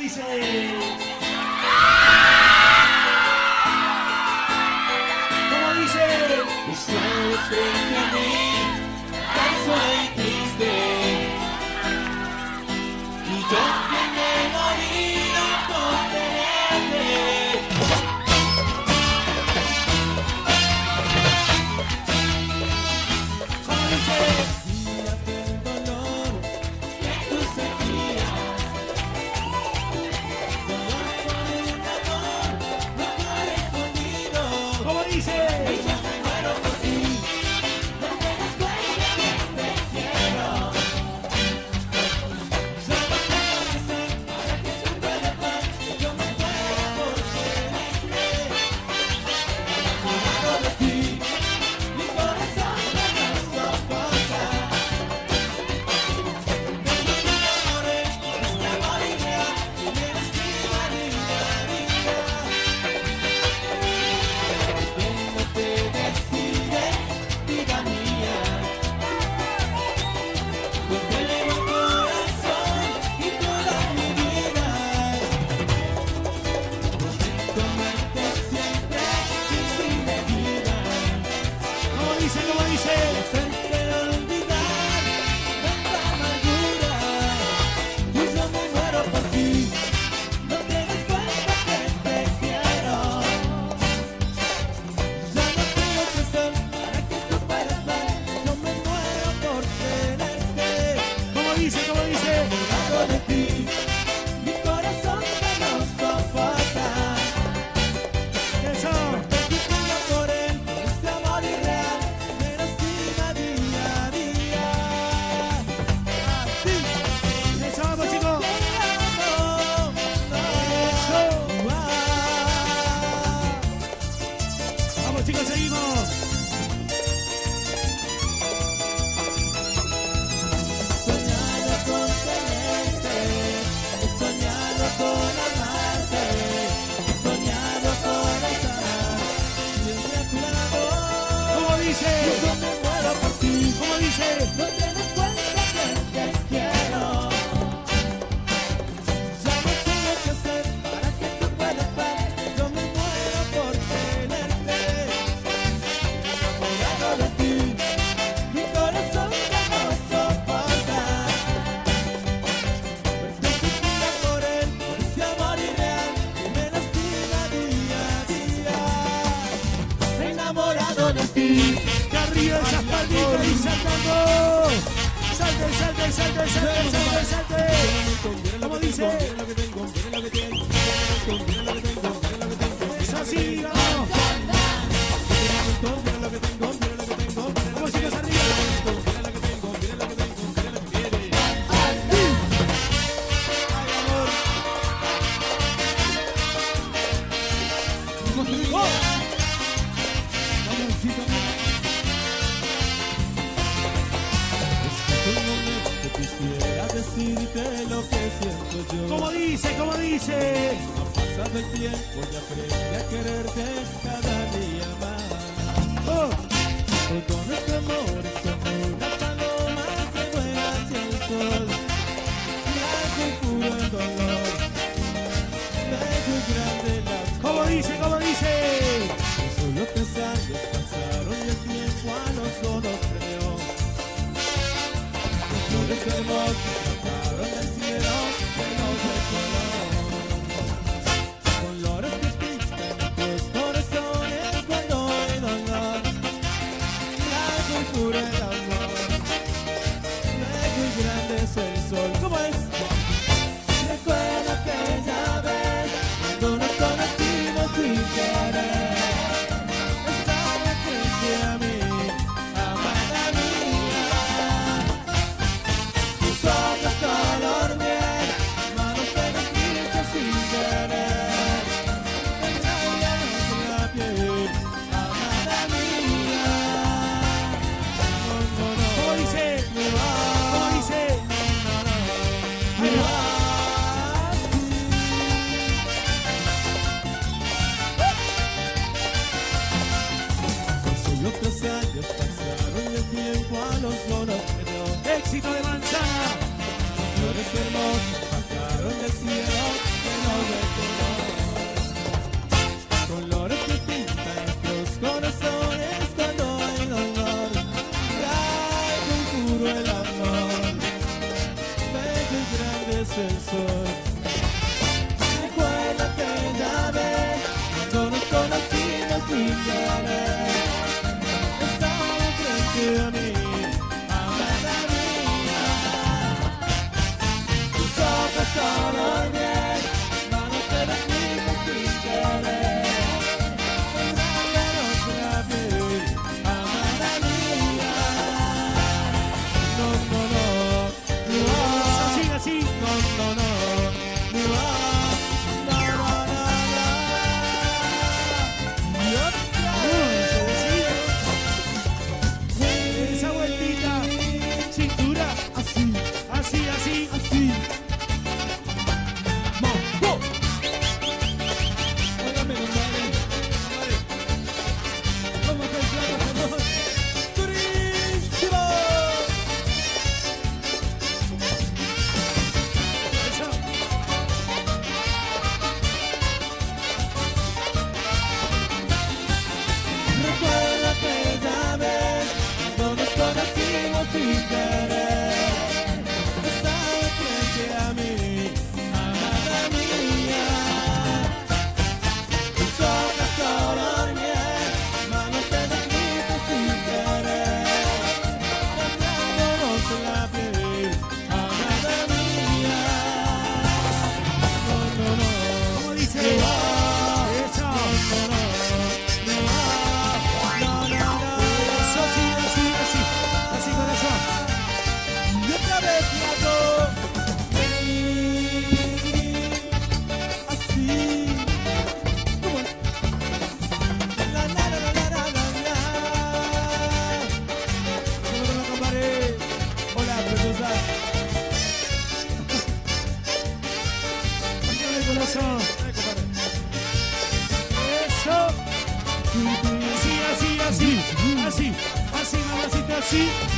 dice? ¿Cómo dice? Estás frente a mí, tan sola y triste, y yo que me he morido por tenerte. ¿Cómo dice? Mírate el dolor que tú sentías, dolor por un amor no correspondido. ¿Cómo dice? Y yo me muero por ti, no te das cuenta que te quiero. Solo sé lo que sé, para que tú puedas ver, yo me muero por tenerte. Enamorado de ti, mi corazón ya no soporta. Desde que me enamoré, este amor irreal, y me lastima día a día. Que no te decides, vida mía, porque elevo el corazón y toda mi vida. Tomarte siempre y sin medida. ¿Cómo dice? ¿Cómo dice? Hacerte olvidar tanta amargura. Y yo me muero por ti, no te das cuenta que te quiero. Ya no sé lo que hacer para que tú puedas ver, yo me muero por tenerte. ¿Cómo dice? ¿Cómo dice? Enamorado de ti, mi corazón ya no soporta. Eso. Perseguido por él, por este amor irreal, me lastima día a día. Así, Eso, vamos, chicos. te amo. Eso. Vamos, chicos, seguimos. Soñado con tenerte, he soñado con amarte, he soñado con estar siempre a tu lado. ¿Cómo dice? Yo me muero por ti, ¿Cómo dice? no te das cuenta que te quiero. Ya no sé lo que hacer para que tú puedas ver, yo me muero por tenerte. Enamorado de ti, mi corazón ya no soporta. Perseguida por él, por ese amor irreal que me lastima día a día. Enamorado de ti. Que arriba esas palmitas y saltando. Salte, salte, salte, salte, salte, salte. ¿Cómo dice? Eso sí, vamos. Vamos, chicos, arriba. Quisiera decirte lo que siento yo. ¿Cómo dice? ¿Cómo dice? Ha pasado el tiempo y aprendí a quererte cada día más. Oh, Todo nuestro amor es como una paloma que vuela hacia el sol. Blanco y puro el dolor, bello y grande la ¿cómo dice? ¿Cómo dice? Solo 3 años pasaron y el tiempo a nosotros creó. Flores hermosas brotaron del cielo, llenos de color. Colores que pintan nuestros corazones cuando hay dolor. Blanco y puro el amor, bello y grande es el sol. ¿Cómo es? Recuerda aquella vez cuando nos conocimos sin querer. Estaba frente a mí, amada mía. Tus ojos Así, así, así, así, así, mamacita, así.